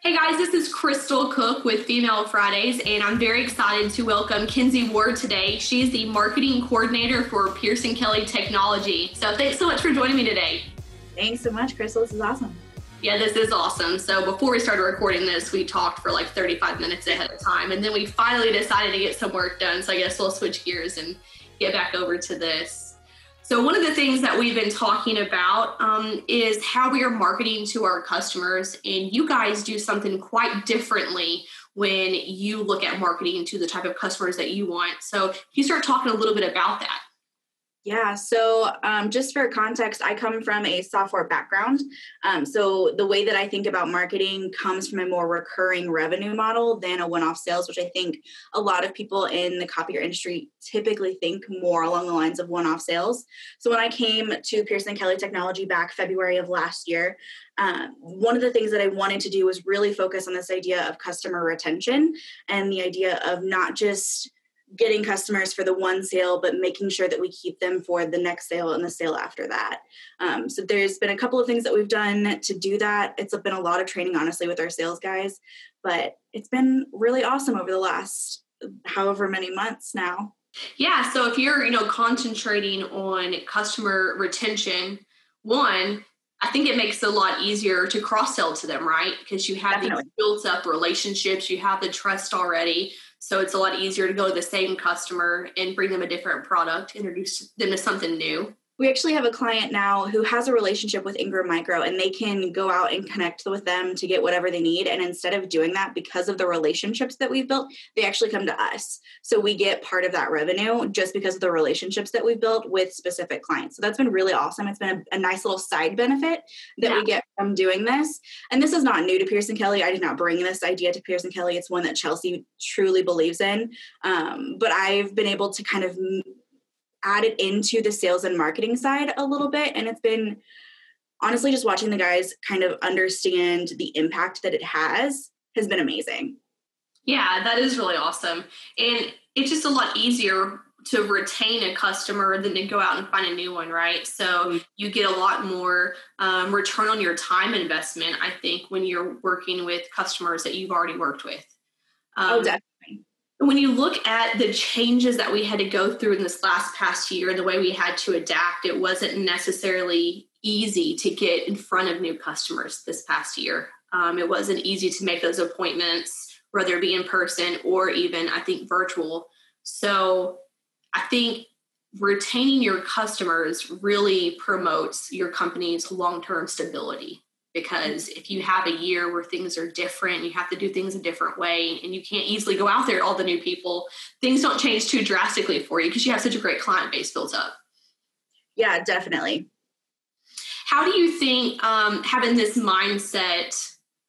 Hey guys, this is Crystal Cook with Female Fridays, and I'm very excited to welcome Kenzie Ward today. She's the marketing coordinator for Pearson Technology. So thanks so much for joining me today. Thanks so much, Crystal. This is awesome. Yeah, this is awesome. So before we started recording this, we talked for like 35 minutes ahead of time, and then we finally decided to get some work done. So I guess we'll switch gears and get back over to this. So one of the things that we've been talking about is how we are marketing to our customers, and you guys do something quite differently when you look at marketing to the type of customers that you want. So can you start talking a little bit about that? Yeah, so just for context, I come from a software background. So the way that I think about marketing comes from a more recurring revenue model than a one-off sales, which I think a lot of people in the copier industry typically think more along the lines of one-off sales. So when I came to Pearson Technology back February of last year, one of the things that I wanted to do was really focus on this idea of customer retention and the idea of not just getting customers for the one sale, but making sure that we keep them for the next sale and the sale after that. So there's been a couple of things that we've done to do that. It's been a lot of training, honestly, with our sales guys, but it's been really awesome over the last however many months now. Yeah. So if you're, concentrating on customer retention, one, I think it makes it a lot easier to cross-sell to them, right? Because you have these built up relationships, you have the trust already. So it's a lot easier to go to the same customer and bring them a different product, introduce them to something new. We actually have a client now who has a relationship with Ingram Micro, and they can go out and connect with them to get whatever they need. And instead of doing that, because of the relationships that we've built, they actually come to us. So we get part of that revenue just because of the relationships that we've built with specific clients. So that's been really awesome. It's been a nice little side benefit that we get from doing this. And this is not new to Pearson Kelly. I did not bring this idea to Pearson Kelly. It's one that Chelsea truly believes in. But I've been able to kind of add it into the sales and marketing side a little bit. And it's been honestly just watching the guys kind of understand the impact that it has been amazing. Yeah, that is really awesome. And it's just a lot easier to retain a customer than to go out and find a new one, right? So you get a lot more return on your time investment, I think, when you're working with customers that you've already worked with. Definitely. When you look at the changes that we had to go through in this past year, the way we had to adapt, it wasn't necessarily easy to get in front of new customers this past year. It wasn't easy to make those appointments, whether it be in person or even, I think, virtual. So I think retaining your customers really promotes your company's long-term stability. Because if you have a year where things are different, you have to do things a different way, and you can't easily go out there to all the new people, things don't change too drastically for you because you have such a great client base built up. Yeah, definitely. How do you think having this mindset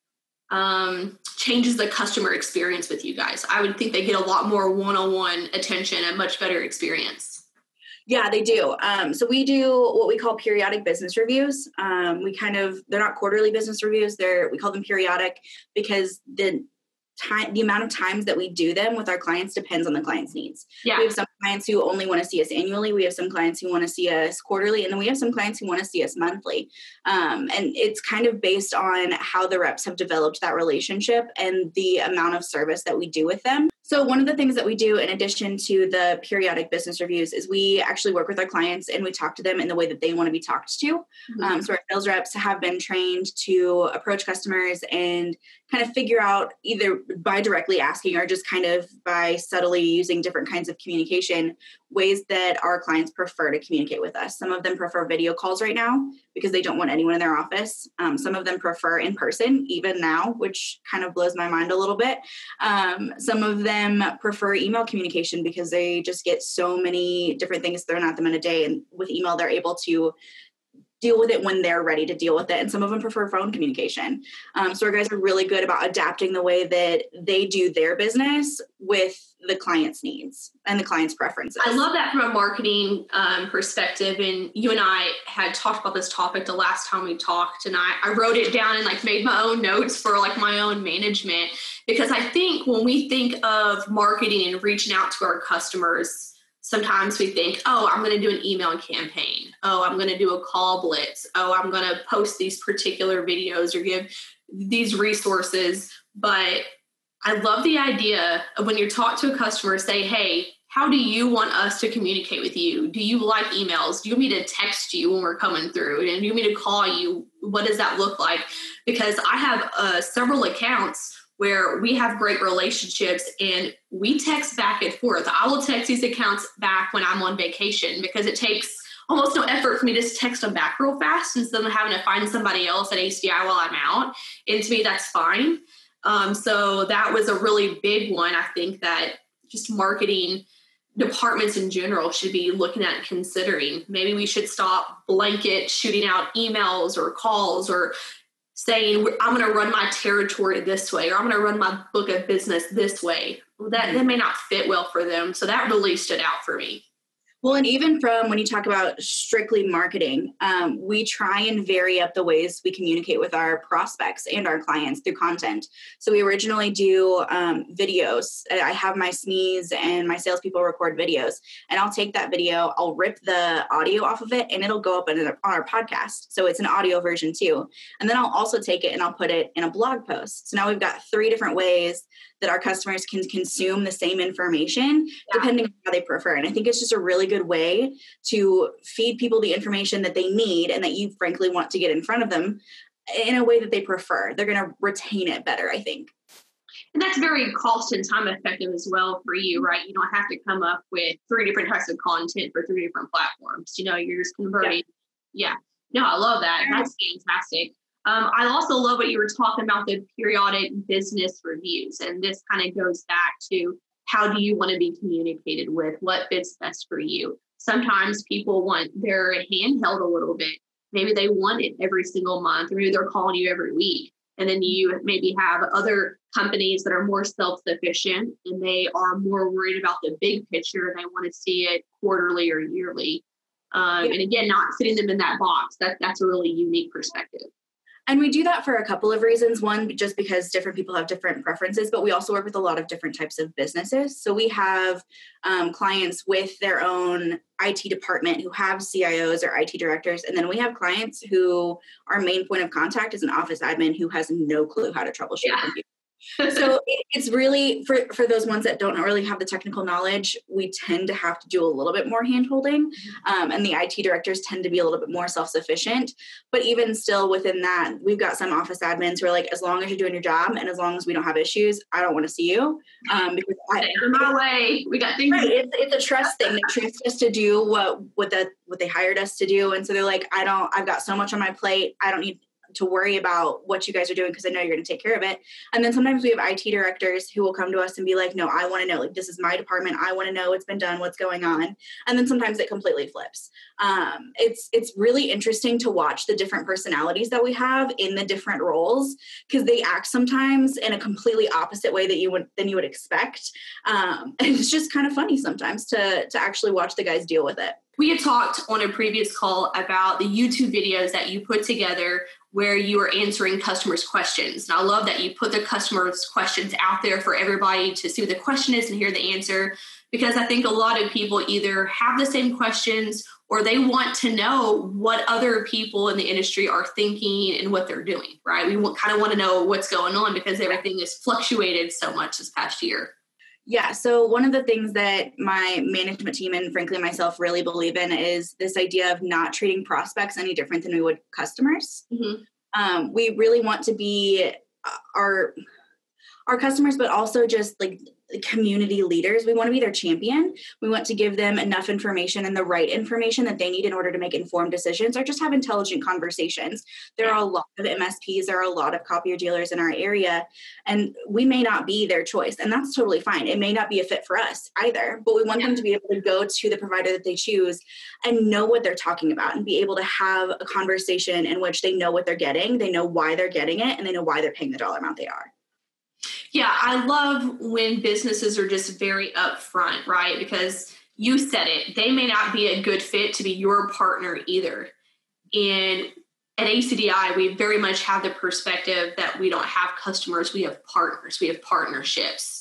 changes the customer experience with you guys? I would think they get a lot more one-on-one attention, a much better experience. Yeah, they do. So we do what we call periodic business reviews. They're not quarterly business reviews. We call them periodic because the amount of times that we do them with our clients depends on the client's needs. Yeah. We have some clients who only want to see us annually. We have some clients who want to see us quarterly. And then we have some clients who want to see us monthly. And it's kind of based on how the reps have developed that relationship and the amount of service that we do with them. So one of the things that we do in addition to the periodic business reviews is we actually work with our clients and we talk to them in the way that they want to be talked to. Mm-hmm. So our sales reps have been trained to approach customers and kind of figure out either by directly asking or just kind of by subtly using different kinds of communication, ways that our clients prefer to communicate with us. Some of them prefer video calls right now because they don't want anyone in their office. Some of them prefer in person even now, which kind of blows my mind a little bit. Some of them prefer email communication because they just get so many different things thrown at them in a day. And with email, they're able to deal with it when they're ready to deal with it. And some of them prefer phone communication. So our guys are really good about adapting the way that they do their business with the client's needs and the client's preferences. I love that from a marketing perspective. And you and I had talked about this topic the last time we talked, and I wrote it down and made my own notes for my own management, because I think when we think of marketing and reaching out to our customers, Sometimes we think, oh, I'm going to do an email campaign. Oh, I'm going to do a call blitz. Oh, I'm going to post these particular videos or give these resources. But I love the idea of when you talk to a customer, say, hey, how do you want us to communicate with you? Do you like emails? Do you want me to text you when we're coming through? And do you want me to call you? What does that look like? Because I have several accounts where we have great relationships and we text back and forth. I will text these accounts back when I'm on vacation because it takes almost no effort for me to just text them back real fast instead of having to find somebody else at ACDI while I'm out. And to me, that's fine. So that was a really big one. I think that just marketing departments in general should be looking at and considering. Maybe we should stop blanket shooting out emails or calls or saying, I'm going to run my territory this way, or I'm going to run my book of business this way. That may not fit well for them. So that really stood out for me. Well, and even from when you talk about strictly marketing, we try and vary up the ways we communicate with our prospects and our clients through content. So we originally do videos. I have my SMEs and my salespeople record videos, and I'll take that video, I'll rip the audio off of it, and it'll go up on our podcast. So it's an audio version too. And then I'll also take it and I'll put it in a blog post. So now we've got 3 different ways that our customers can consume the same information depending on how they prefer. And I think it's just a really good way to feed people the information that they need and that you frankly want to get in front of them in a way that they prefer. They're going to retain it better, I think. And that's very cost and time effective as well for you, right? You don't have to come up with 3 different types of content for 3 different platforms. You're just converting. Yeah. No, I love that. That's fantastic. I also love what you were talking about, the periodic business reviews. And this kind of goes back to how do you want to be communicated with? What fits best for you? Sometimes people want their hand held a little bit. Maybe they want it every single month, or maybe they're calling you every week. And then you maybe have other companies that are more self-sufficient and they are more worried about the big picture and they want to see it quarterly or yearly. And again, not fitting them in that box. That's a really unique perspective. And we do that for a couple of reasons. One, just because different people have different preferences, but we also work with a lot of different types of businesses. So we have clients with their own IT department who have CIOs or IT directors. And then we have clients who our main point of contact is an office admin who has no clue how to troubleshoot a computer. So it's really, for those ones that don't really have the technical knowledge, we tend to have to do a little bit more hand-holding. And the IT directors tend to be a little bit more self-sufficient. But even still within that, we've got some office admins who are like, as long as you're doing your job and as long as we don't have issues, I don't want to see you. Because my way. We got things. Right, it's a trust thing. They trust us to do what they hired us to do. And so they're like, I've got so much on my plate. I don't need to worry about what you guys are doing because I know you're going to take care of it. And then sometimes we have IT directors who will come to us and be like, no, I want to know, like, this is my department. I want to know what's been done, what's going on. And then sometimes it completely flips. It's really interesting to watch the different personalities that we have in the different roles because they act sometimes in a completely opposite way than you would expect. And it's just kind of funny sometimes to actually watch the guys deal with it. We had talked on a previous call about the YouTube videos that you put together where you are answering customers' questions. And I love that you put the customers' questions out there for everybody to see what the question is and hear the answer, because I think a lot of people either have the same questions or they want to know what other people in the industry are thinking and what they're doing, right? We kind of want to know what's going on because everything has fluctuated so much this past year. Yeah. So one of the things that my management team and frankly myself really believe in is this idea of not treating prospects any different than we would customers. Mm-hmm. We really want to be our customers, but also just like community leaders. We want to be their champion. We want to give them enough information and the right information that they need in order to make informed decisions or just have intelligent conversations. There are a lot of MSPs, there are a lot of copier dealers in our area, and we may not be their choice. And that's totally fine. It may not be a fit for us either, but we want them to be able to go to the provider that they choose and know what they're talking about and be able to have a conversation in which they know what they're getting, they know why they're getting it, and they know why they're paying the dollar amount they are. Yeah, I love when businesses are just very upfront, right? Because you said it, they may not be a good fit to be your partner either. And at ACDI, we very much have the perspective that we don't have customers, we have partners, we have partnerships.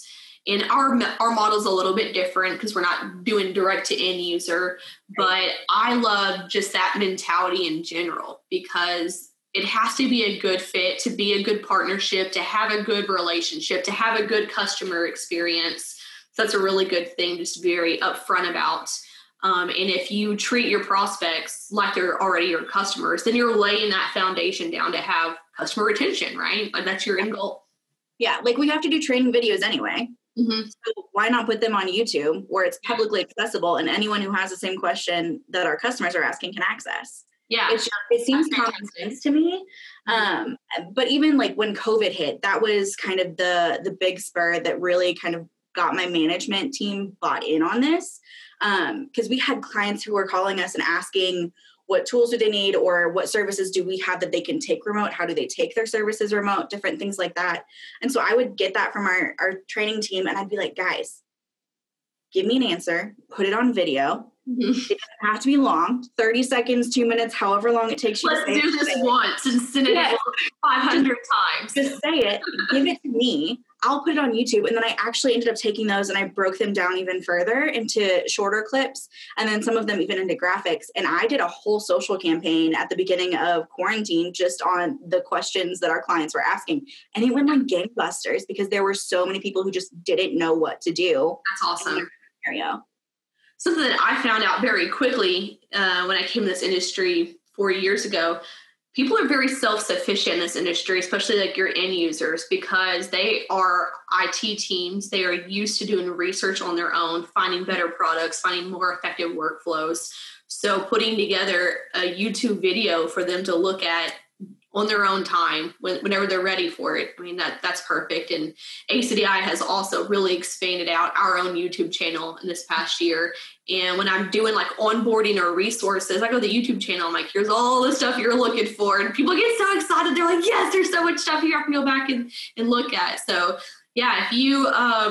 And our model's a little bit different because we're not doing direct to end user, but I love just that mentality in general because it has to be a good fit, to be a good partnership, to have a good relationship, to have a good customer experience. So that's a really good thing, just very upfront about. And if you treat your prospects like they're already your customers, then you're laying that foundation down to have customer retention, right? Like that's your end goal. Yeah, like we have to do training videos anyway. Mm-hmm. So why not put them on YouTube where it's publicly accessible and anyone who has the same question that our customers are asking can access? Yeah, it seems common sense to me. But even like when COVID hit, that was kind of the big spur that really kind of got my management team bought in on this. Because we had clients who were calling us and asking what tools do they need or what services do we have that they can take remote? How do they take their services remote? Different things like that. And so I would get that from our training team and I'd be like, guys, give me an answer, put it on video. Mm-hmm. It doesn't have to be long, 30 seconds, 2 minutes, however long it takes you. Let's do this once and send it 500 times. Just say it, give it to me. I'll put it on YouTube. And then I actually ended up taking those and I broke them down even further into shorter clips and then some of them even into graphics. And I did a whole social campaign at the beginning of quarantine just on the questions that our clients were asking. And it went like gangbusters because there were so many people who just didn't know what to do. That's awesome. Something that I found out very quickly when I came to this industry 4 years ago, people are very self-sufficient in this industry, especially like your end users, because they are IT teams. They are used to doing research on their own, finding better products, finding more effective workflows. So putting together a YouTube video for them to look at on their own time, whenever they're ready for it. I mean, that's perfect. And ACDI has also really expanded out our own YouTube channel in this past year. And when I'm doing like onboarding or resources, I go to the YouTube channel. I'm like, here's all the stuff you're looking for. And people get so excited. They're like, yes, there's so much stuff here I can go back and look at. So yeah, if you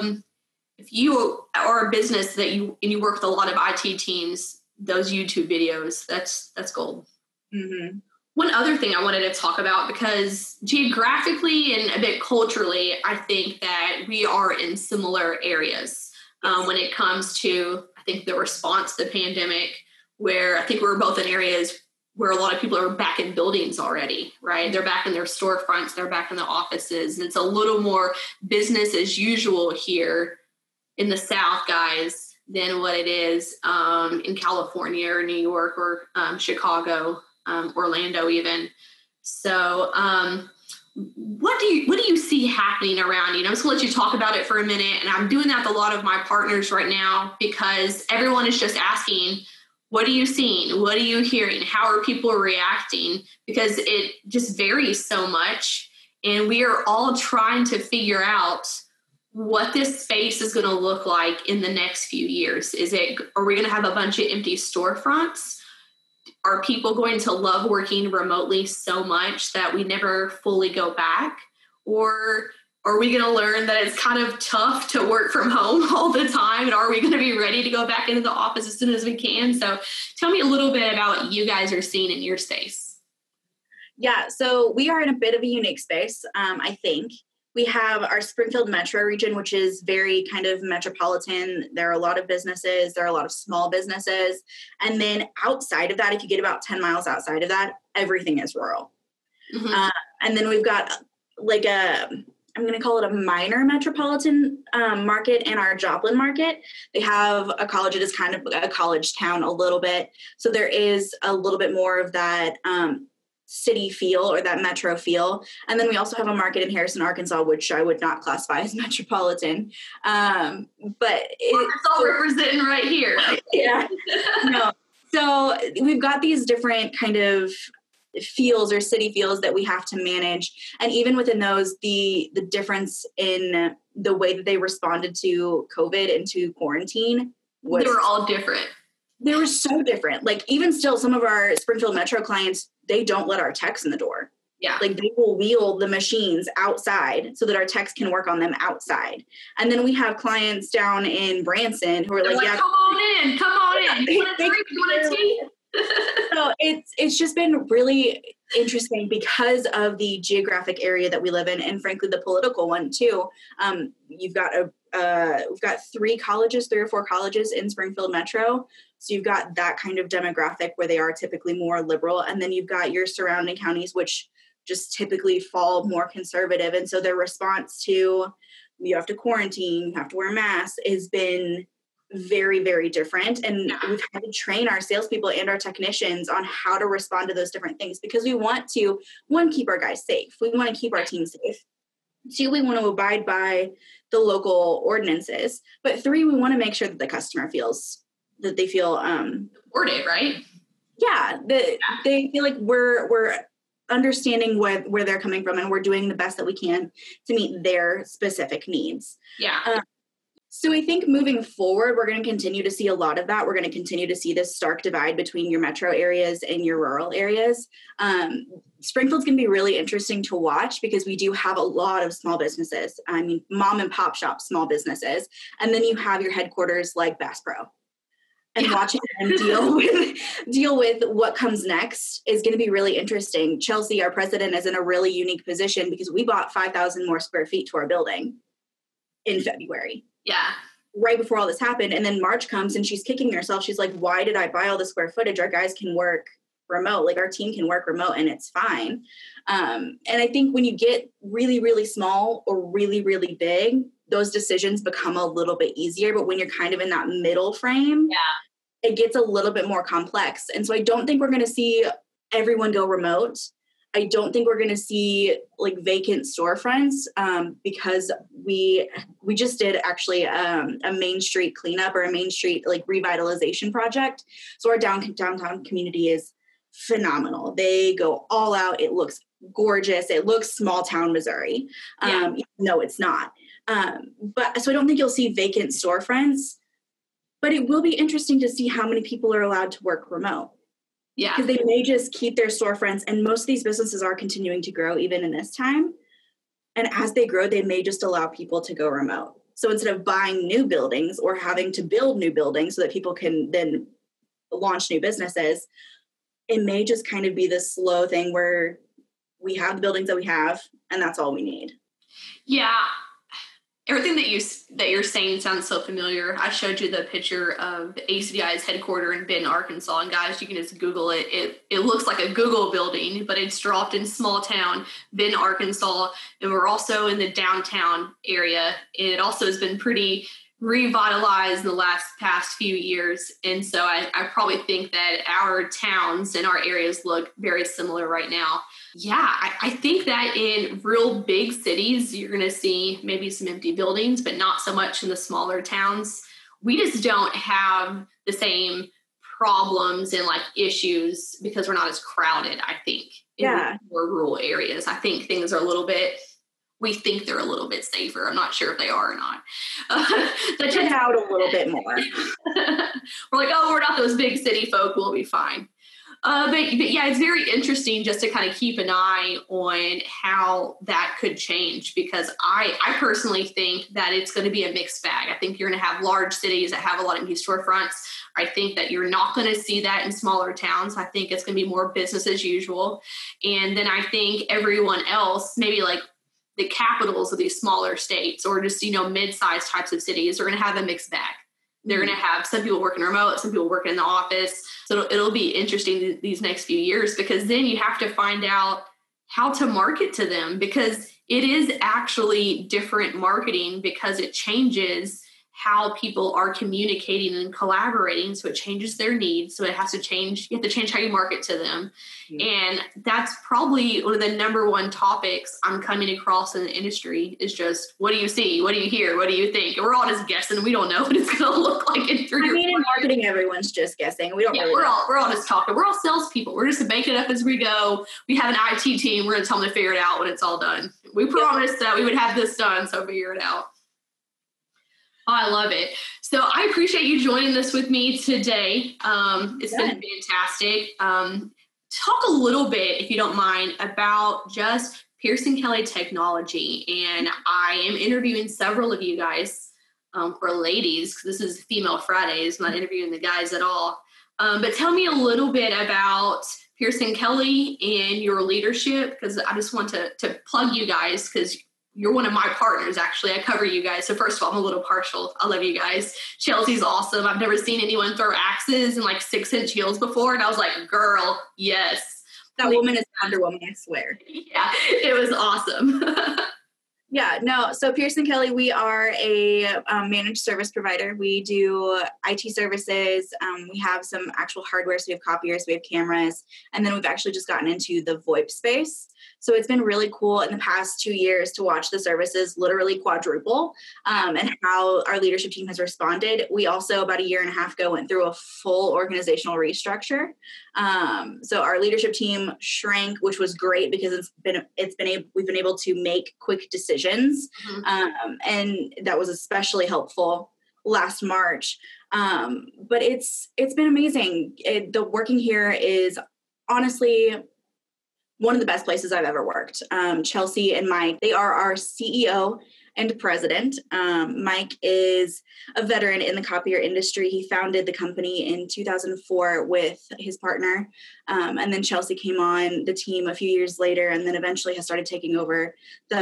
are a business that you work with a lot of IT teams, those YouTube videos, that's gold. Mm-hmm. One other thing I wanted to talk about, because geographically and a bit culturally, I think that we are in similar areas when it comes to, I think, the response to the pandemic, where I think we're both in areas where a lot of people are back in buildings already, right? They're back in their storefronts, they're back in the offices. And it's a little more business as usual here in the South, guys, than what it is in California or New York or Chicago. Orlando even. So what do you see happening around you? I'm just gonna let you talk about it for a minute. And I'm doing that with a lot of my partners right now because everyone is just asking, what are you seeing? What are you hearing? How are people reacting? Because it just varies so much. And we are all trying to figure out what this space is going to look like in the next few years. Are we going to have a bunch of empty storefronts? Are people going to love working remotely so much that we never fully go back? Or are we going to learn that it's kind of tough to work from home all the time? And are we going to be ready to go back into the office as soon as we can? So tell me a little bit about what you guys are seeing in your space. Yeah, so we are in a bit of a unique space, I think. We have our Springfield metro region, which is very kind of metropolitan. There are a lot of businesses. There are a lot of small businesses. And then outside of that, if you get about 10 miles outside of that, everything is rural. Mm-hmm. And then we've got like I'm going to call it a minor metropolitan market in our Joplin market. They have a college. It is kind of a college town a little bit. So there is a little bit more of that city feel or that metro feel. And then we also have a market in Harrison, Arkansas, which I would not classify as metropolitan. But it's all representing right here. Yeah. No. So we've got these different kind of feels or city feels that we have to manage. And even within those, the difference in the way that they responded to COVID and to quarantine they were all different. They were so different. Like even still, some of our Springfield Metro clients, they don't let our techs in the door. Yeah. Like they will wheel the machines outside so that our techs can work on them outside. And then we have clients down in Branson who are like, yeah, come on in. You want a drink? You want a tea? So it's just been really interesting because of the geographic area that we live in and frankly, the political one too. You've got a we've got 3 or 4 colleges in Springfield Metro. So you've got that kind of demographic where they are typically more liberal. And then you've got your surrounding counties, which just typically fall more conservative. And so their response to, you have to quarantine, you have to wear masks, has been very, very different. And we've had to train our salespeople and our technicians on how to respond to those different things, because we want to, 1, keep our guys safe. We want to keep our team safe. 2, we want to abide by the local ordinances. But 3, we want to make sure that the customer feels that they feel supported, right? Yeah, they feel like we're understanding where they're coming from, and we're doing the best that we can to meet their specific needs. Yeah. So I think moving forward, we're going to continue to see a lot of that. We're going to continue to see this stark divide between your metro areas and your rural areas. Springfield's going to be really interesting to watch, because we do have a lot of small businesses. I mean, mom and pop shop small businesses. And then you have your headquarters like Bass Pro. And watching them deal with what comes next is going to be really interesting. Chelsea, our president, is in a really unique position because we bought 5,000 more square feet to our building in February. Yeah. Right before all this happened. And then March comes and she's kicking herself. She's like, why did I buy all the square footage? Our guys can work remote. Like, our team can work remote and it's fine. And I think when you get really, really small or really, really big, those decisions become a little bit easier. But when you're kind of in that middle frame, it gets a little bit more complex. And so I don't think we're going to see everyone go remote. I don't think we're going to see like vacant storefronts, because we just did actually a Main Street cleanup, or a Main Street like revitalization project. So our downtown community is phenomenal. They go all out. It looks gorgeous. It looks small town Missouri. No, it's not. But so I don't think you'll see vacant storefronts, but it will be interesting to see how many people are allowed to work remote. Yeah. Because they may just keep their storefronts, and most of these businesses are continuing to grow even in this time. And as they grow, they may just allow people to go remote. So instead of buying new buildings or having to build new buildings so that people can then launch new businesses, it may just kind of be this slow thing where we have the buildings that we have, and that's all we need. Yeah. Everything that you're saying sounds so familiar. I showed you the picture of ACDI's headquarters in Benton, Arkansas, and guys, you can just Google it. It looks like a Google building, but it's dropped in small town Benton, Arkansas, and we're also in the downtown area. And it also has been pretty revitalized in the past few years, and so I probably think that our towns and our areas look very similar right now. Yeah, I think that in real big cities, you're going to see maybe some empty buildings, but not so much in the smaller towns. We just don't have the same problems and like issues because we're not as crowded, I think, in more rural areas. I think things are we think they're a little bit safer. I'm not sure if they are or not. That just out a little bit more. We're like, oh, we're not those big city folk. We'll be fine. But yeah, it's very interesting just to kind of keep an eye on how that could change, because I personally think that it's going to be a mixed bag. I think you're going to have large cities that have a lot of new storefronts. I think that you're not going to see that in smaller towns. I think it's going to be more business as usual. And then I think everyone else, maybe like the capitals of these smaller states or just, mid-sized types of cities, are going to have a mixed bag. They're going to have some people working remote, some people working in the office. So it'll be interesting these next few years, because then you have to find out how to market to them, because it is actually different marketing, because it changes how people are communicating and collaborating. So it changes their needs. So it has to change. You have to change how you market to them. Mm-hmm. And that's probably one of the number one topics I'm coming across in the industry is just, what do you see? What do you hear? What do you think? And we're all just guessing. We don't know what it's going to look like in 3 or 4 in marketing, everyone's just guessing. We don't really we're all just talking. We're all salespeople. We're just making it up as we go. We have an IT team. We're going to tell them to figure it out when it's all done. We promised that we would have this done, so figure it out. Oh, I love it. So I appreciate you joining us with me today. It's been fantastic. Talk a little bit, if you don't mind, about just Pearson Kelly Technology. And I am interviewing several of you guys for ladies, because this is Female Fridays. I'm not interviewing the guys at all. But tell me a little bit about Pearson Kelly and your leadership, because I just want to plug you guys, because you're one of my partners, actually. I cover you guys. So first of all, I'm a little partial. I love you guys. Chelsea's awesome. I've never seen anyone throw axes in like 6-inch heels before. And I was like, girl, yes. That woman is Wonder Woman, I swear. Yeah, it was awesome. Yeah, no. So Pearson Kelly, we are a managed service provider. We do IT services. We have some actual hardware. So we have copiers, we have cameras, and then we've actually just gotten into the VoIP space. So it's been really cool in the past 2 years to watch the services literally quadruple, and how our leadership team has responded. We also, about a year and a half ago, went through a full organizational restructure. So our leadership team shrank, which was great because we've been able to make quick decisions. And that was especially helpful last March. But it's been amazing. The working here is honestly one of the best places I've ever worked. Chelsea and Mike, they are our CEO and president. Mike is a veteran in the copier industry. He founded the company in 2004 with his partner. And then Chelsea came on the team a few years later, and then eventually has started taking over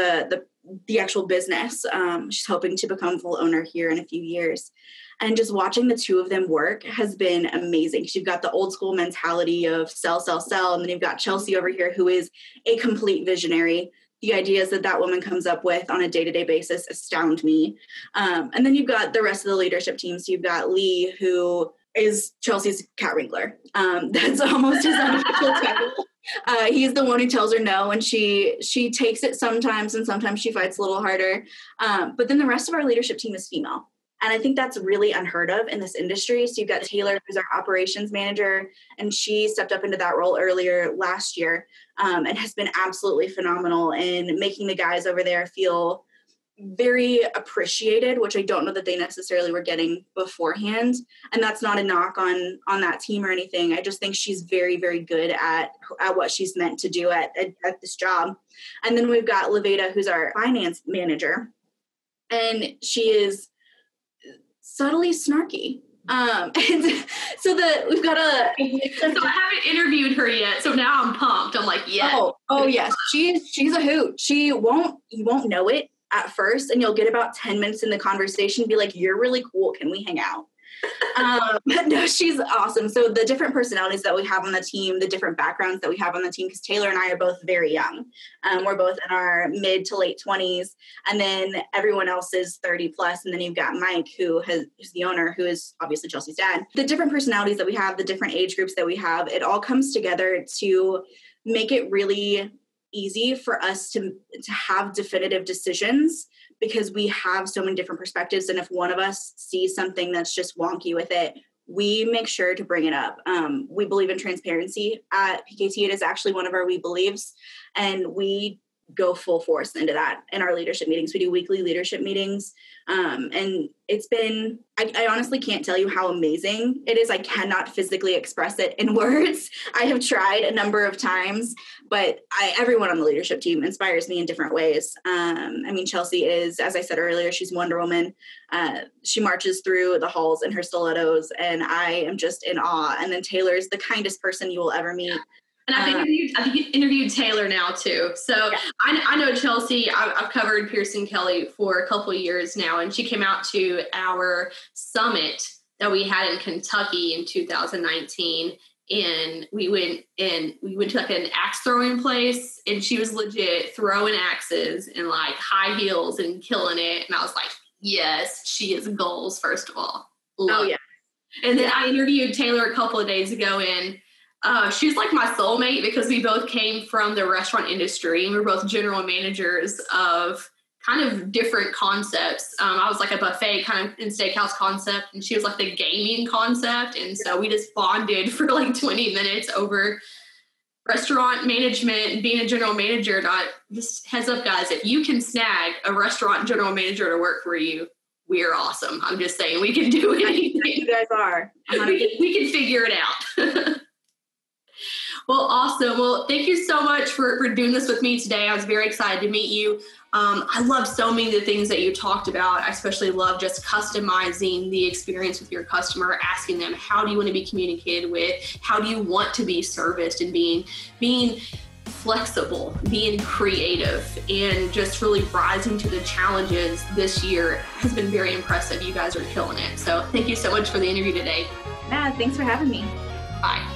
the actual business. She's hoping to become full owner here in a few years. And just watching the two of them work has been amazing. You've got the old school mentality of sell, sell, sell. And then you've got Chelsea over here, who is a complete visionary. The ideas that woman comes up with on a day-to-day basis astound me. And then you've got the rest of the leadership team. So you've got Lee, who is Chelsea's cat wrangler. That's almost his unofficial title. He's the one who tells her no, and she takes it sometimes, and sometimes she fights a little harder. But then the rest of our leadership team is female. And I think that's really unheard of in this industry. So you've got Taylor, who's our operations manager, and she stepped up into that role earlier last year, and has been absolutely phenomenal in making the guys over there feel very appreciated, which I don't know that they necessarily were getting beforehand. And that's not a knock on that team or anything. I just think she's very, very good at what she's meant to do at this job. And then we've got Leveda, who's our finance manager, and she is subtly snarky. And so we've got so I haven't interviewed her yet, so now I'm pumped. I'm like, yeah. Oh yes, she's a hoot. You won't know it at first, and you'll get about 10 minutes in the conversation, be like, you're really cool, can we hang out? But no, she's awesome. So the different personalities that we have on the team, the different backgrounds that we have on the team, because Taylor and I are both very young. We're both in our mid to late 20s, and then everyone else is 30 plus. And then you've got Mike, who's the owner, who is obviously Chelsea's dad. The different personalities that we have, the different age groups that we have, it all comes together to make it really easy for us to have definitive decisions, because we have so many different perspectives. And if one of us sees something that's just wonky with it, we make sure to bring it up. We believe in transparency at PKT. It is actually one of our we believes, and we go full force into that in our leadership meetings. We do weekly leadership meetings. And it's been, I honestly can't tell you how amazing it is. I cannot physically express it in words. I have tried a number of times, but everyone on the leadership team inspires me in different ways. Chelsea is, as I said earlier, she's Wonder Woman. She marches through the halls in her stilettos, and I am just in awe. And then Taylor's the kindest person you will ever meet. And I've interviewed Taylor now too. So yeah. I know Chelsea. I've covered Pearson Kelly for a couple of years now, and she came out to our summit that we had in Kentucky in 2019. And we went to like an axe throwing place, and she was legit throwing axes in like high heels and killing it. And I was like, yes, she is goals, first of all. Oh yeah. And then I interviewed Taylor a couple of days ago, and she's like my soulmate, because we both came from the restaurant industry, and we're both general managers of kind of different concepts. I was like a buffet kind of in steakhouse concept, and she was like the gaming concept. And so we just bonded for like 20 minutes over restaurant management and being a general manager. Just heads up, guys, if you can snag a restaurant general manager to work for you, we're awesome. I'm just saying, we can do anything. You guys are. We can figure it out. Well, awesome. Well, thank you so much for doing this with me today. I was very excited to meet you. I love so many of the things that you talked about. I especially love just customizing the experience with your customer, asking them, how do you want to be communicated with? How do you want to be serviced? And being flexible, being creative, and just really rising to the challenges this year has been very impressive. You guys are killing it. So thank you so much for the interview today. Yeah, thanks for having me. Bye.